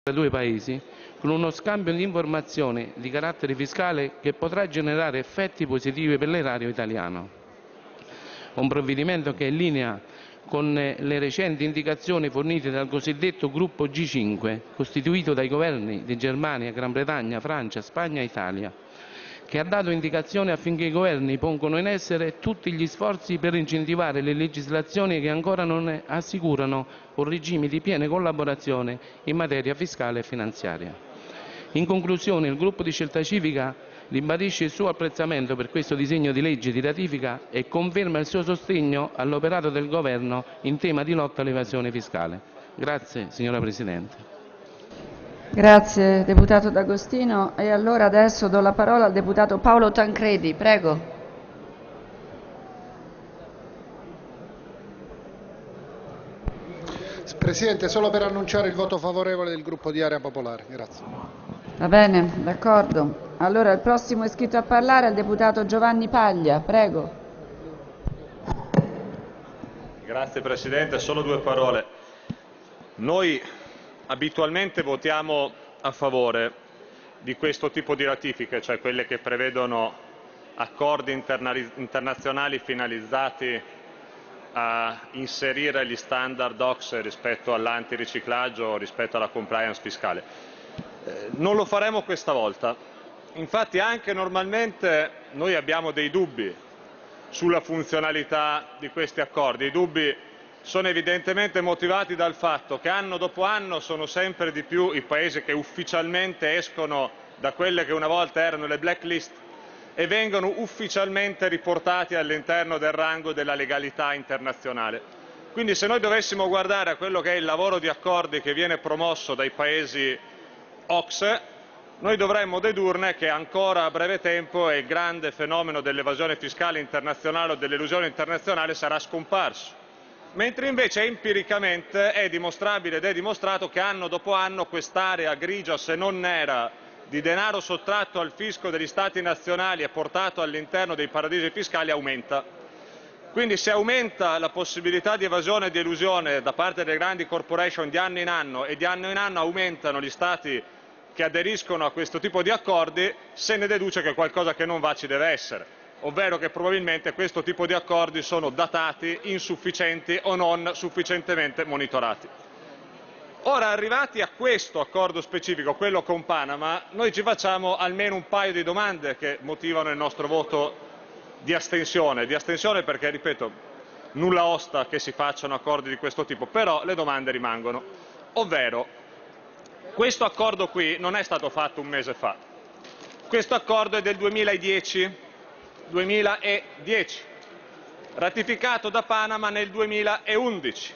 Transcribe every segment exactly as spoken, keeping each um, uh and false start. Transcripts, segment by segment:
tra i due paesi con uno scambio di informazioni di carattere fiscale che potrà generare effetti positivi per l'erario italiano. Un provvedimento che è in linea con le recenti indicazioni fornite dal cosiddetto gruppo G cinque, costituito dai governi di Germania, Gran Bretagna, Francia, Spagna e Italia, che ha dato indicazioni affinché i governi pongano in essere tutti gli sforzi per incentivare le legislazioni che ancora non assicurano un regime di piena collaborazione in materia fiscale e finanziaria. In conclusione, il gruppo di Scelta Civica ribadisce il suo apprezzamento per questo disegno di legge di ratifica e conferma il suo sostegno all'operato del Governo in tema di lotta all'evasione fiscale. Grazie, signora Presidente. Grazie deputato D'Agostino. E allora adesso do la parola al deputato Paolo Tancredi. Prego. Presidente, solo per annunciare il voto favorevole del gruppo di Area Popolare. Grazie. Va bene, d'accordo. Allora il prossimo iscritto a parlare è il deputato Giovanni Paglia. Prego. Grazie Presidente, solo due parole. Noi abitualmente votiamo a favore di questo tipo di ratifiche, cioè quelle che prevedono accordi internazionali finalizzati a inserire gli standard O C S E rispetto all'antiriciclaggio o rispetto alla compliance fiscale. Eh, non lo faremo questa volta. Infatti anche normalmente noi abbiamo dei dubbi sulla funzionalità di questi accordi. I dubbi sono evidentemente motivati dal fatto che anno dopo anno sono sempre di più i paesi che ufficialmente escono da quelle che una volta erano le blacklist e vengono ufficialmente riportati all'interno del rango della legalità internazionale. Quindi se noi dovessimo guardare a quello che è il lavoro di accordi che viene promosso dai paesi O C S E, noi dovremmo dedurne che ancora a breve tempo il grande fenomeno dell'evasione fiscale internazionale o dell'elusione internazionale sarà scomparso. Mentre invece empiricamente è dimostrabile ed è dimostrato che anno dopo anno quest'area grigia, se non nera, di denaro sottratto al fisco degli Stati nazionali e portato all'interno dei paradisi fiscali aumenta. Quindi se aumenta la possibilità di evasione e di elusione da parte delle grandi corporation di anno in anno e di anno in anno aumentano gli Stati che aderiscono a questo tipo di accordi, se ne deduce che qualcosa che non va ci deve essere, ovvero che probabilmente questo tipo di accordi sono datati, insufficienti o non sufficientemente monitorati. Ora, arrivati a questo accordo specifico, quello con Panama, noi ci facciamo almeno un paio di domande che motivano il nostro voto di astensione. Di astensione perché, ripeto, nulla osta che si facciano accordi di questo tipo, però le domande rimangono. Ovvero, questo accordo qui non è stato fatto un mese fa. Questo accordo è del duemiladieci, duemiladieci, ratificato da Panama nel duemilaundici.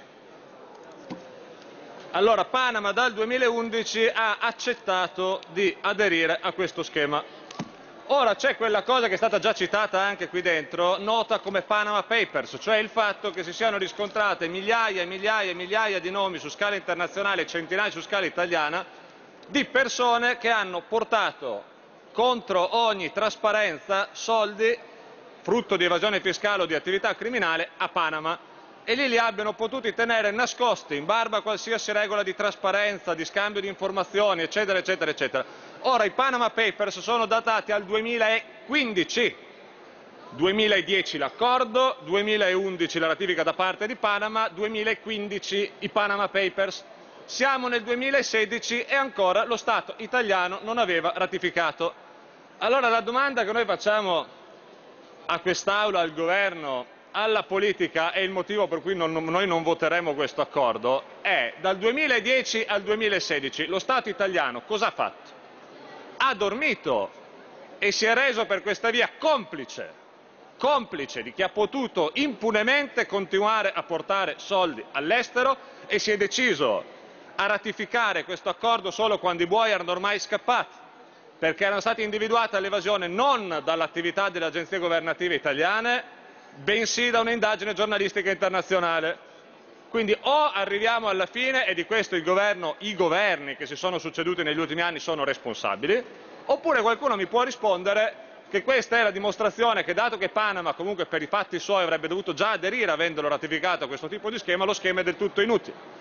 Allora, Panama dal duemilaundici ha accettato di aderire a questo schema. Ora c'è quella cosa che è stata già citata anche qui dentro, nota come Panama Papers, cioè il fatto che si siano riscontrate migliaia e migliaia e migliaia di nomi su scala internazionale e centinaia su scala italiana di persone che hanno portato contro ogni trasparenza soldi, frutto di evasione fiscale o di attività criminale, a Panama. E lì li abbiano potuti tenere nascosti in barba a qualsiasi regola di trasparenza, di scambio di informazioni, eccetera, eccetera, eccetera. Ora i Panama Papers sono datati al duemilaquindici, duemiladieci l'accordo, duemilaundici la ratifica da parte di Panama, duemilaquindici i Panama Papers. Siamo nel duemilasedici e ancora lo Stato italiano non aveva ratificato. Allora la domanda che noi facciamo a quest'Aula, al Governo, alla politica e il motivo per cui non, noi non voteremo questo accordo è: dal duemiladieci al duemilasedici lo Stato italiano cosa ha fatto? Ha dormito e si è reso per questa via complice, complice di chi ha potuto impunemente continuare a portare soldi all'estero e si è deciso a ratificare questo accordo solo quando i buoi erano ormai scappati, perché erano state individuate all'evasione non dall'attività delle agenzie governative italiane, bensì da un'indagine giornalistica internazionale. Quindi o arriviamo alla fine, e di questo il governo, i governi che si sono succeduti negli ultimi anni sono responsabili, oppure qualcuno mi può rispondere che questa è la dimostrazione che, dato che Panama comunque per i fatti suoi avrebbe dovuto già aderire avendolo ratificato a questo tipo di schema, lo schema è del tutto inutile.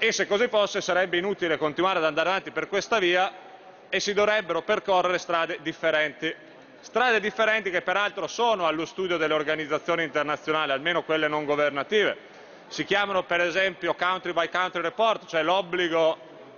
e se così fosse sarebbe inutile continuare ad andare avanti per questa via e si dovrebbero percorrere strade differenti. Strade differenti che peraltro sono allo studio delle organizzazioni internazionali, almeno quelle non governative. Si chiamano per esempio country by country report, cioè l'obbligo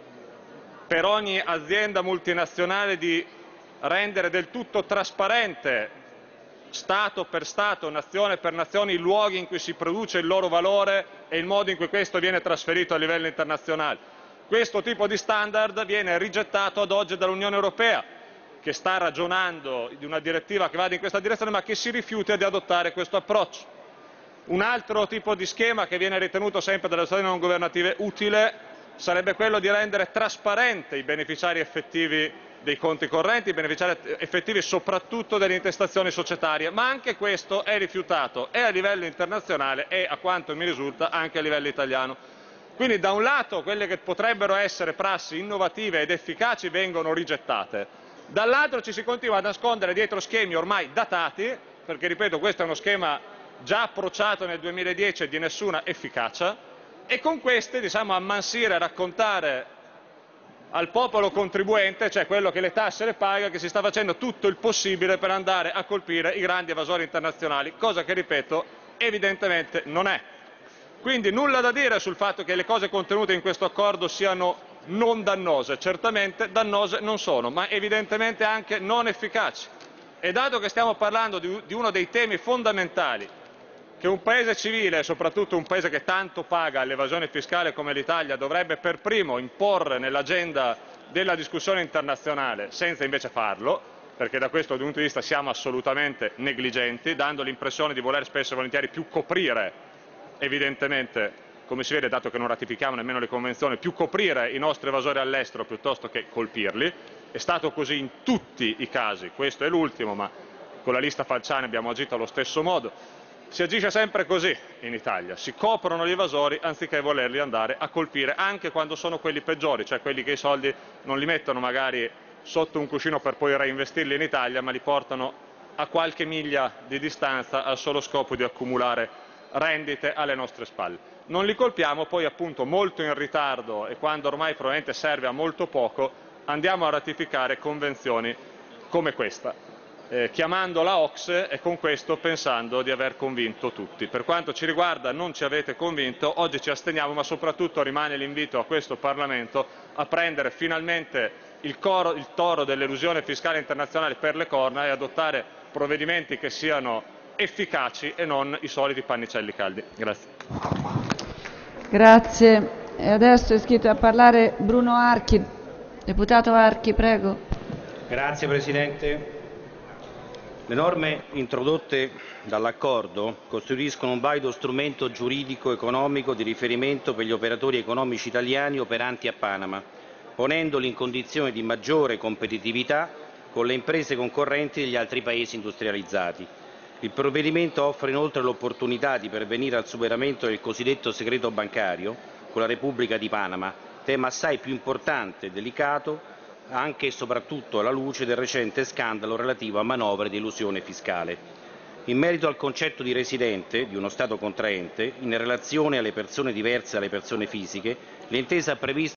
per ogni azienda multinazionale di rendere del tutto trasparente Stato per Stato, nazione per nazione, i luoghi in cui si produce il loro valore e il modo in cui questo viene trasferito a livello internazionale. Questo tipo di standard viene rigettato ad oggi dall'Unione Europea, che sta ragionando di una direttiva che vada in questa direzione, ma che si rifiuta di adottare questo approccio. Un altro tipo di schema che viene ritenuto sempre dalle associazioni non governative utile sarebbe quello di rendere trasparente i beneficiari effettivi dei conti correnti, i beneficiari effettivi soprattutto delle intestazioni societarie, ma anche questo è rifiutato e a livello internazionale e, a quanto mi risulta, anche a livello italiano. Quindi da un lato quelle che potrebbero essere prassi innovative ed efficaci vengono rigettate, dall'altro ci si continua a nascondere dietro schemi ormai datati, perché ripeto questo è uno schema già approcciato nel duemiladieci e di nessuna efficacia, e con questi diciamo ammansire e raccontare al popolo contribuente, cioè quello che le tasse le paga, che si sta facendo tutto il possibile per andare a colpire i grandi evasori internazionali, cosa che, ripeto, evidentemente non è. Quindi nulla da dire sul fatto che le cose contenute in questo accordo siano non dannose, certamente dannose non sono, ma evidentemente anche non efficaci. E dato che stiamo parlando di, di uno dei temi fondamentali che un paese civile, e soprattutto un paese che tanto paga all'evasione fiscale come l'Italia, dovrebbe per primo imporre nell'agenda della discussione internazionale, senza invece farlo, perché da questo punto di vista siamo assolutamente negligenti, dando l'impressione di voler spesso e volentieri più coprire, evidentemente, come si vede dato che non ratifichiamo nemmeno le convenzioni, più coprire i nostri evasori all'estero piuttosto che colpirli. È stato così in tutti i casi, questo è l'ultimo, ma con la lista Falciani abbiamo agito allo stesso modo. Si agisce sempre così in Italia, si coprono gli evasori anziché volerli andare a colpire, anche quando sono quelli peggiori, cioè quelli che i soldi non li mettono magari sotto un cuscino per poi reinvestirli in Italia, ma li portano a qualche miglia di distanza al solo scopo di accumulare rendite alle nostre spalle. Non li colpiamo, poi appunto molto in ritardo e quando ormai probabilmente serve a molto poco, andiamo a ratificare convenzioni come questa. Eh, chiamando la O C S E e con questo pensando di aver convinto tutti. Per quanto ci riguarda non ci avete convinto, oggi ci asteniamo, ma soprattutto rimane l'invito a questo Parlamento a prendere finalmente il, coro, il toro dell'elusione fiscale internazionale per le corna e adottare provvedimenti che siano efficaci e non i soliti pannicelli caldi. Grazie. Grazie. E adesso è iscritto a parlare Bruno Archi. Deputato Archi, prego. Grazie Presidente. Le norme introdotte dall'accordo costituiscono un valido strumento giuridico-economico di riferimento per gli operatori economici italiani operanti a Panama, ponendoli in condizione di maggiore competitività con le imprese concorrenti degli altri paesi industrializzati. Il provvedimento offre inoltre l'opportunità di pervenire al superamento del cosiddetto segreto bancario con la Repubblica di Panama, tema assai più importante e delicato anche e soprattutto alla luce del recente scandalo relativo a manovre di elusione fiscale. In merito al concetto di residente di uno Stato contraente, in relazione alle persone diverse dalle persone fisiche, l'intesa ha previsto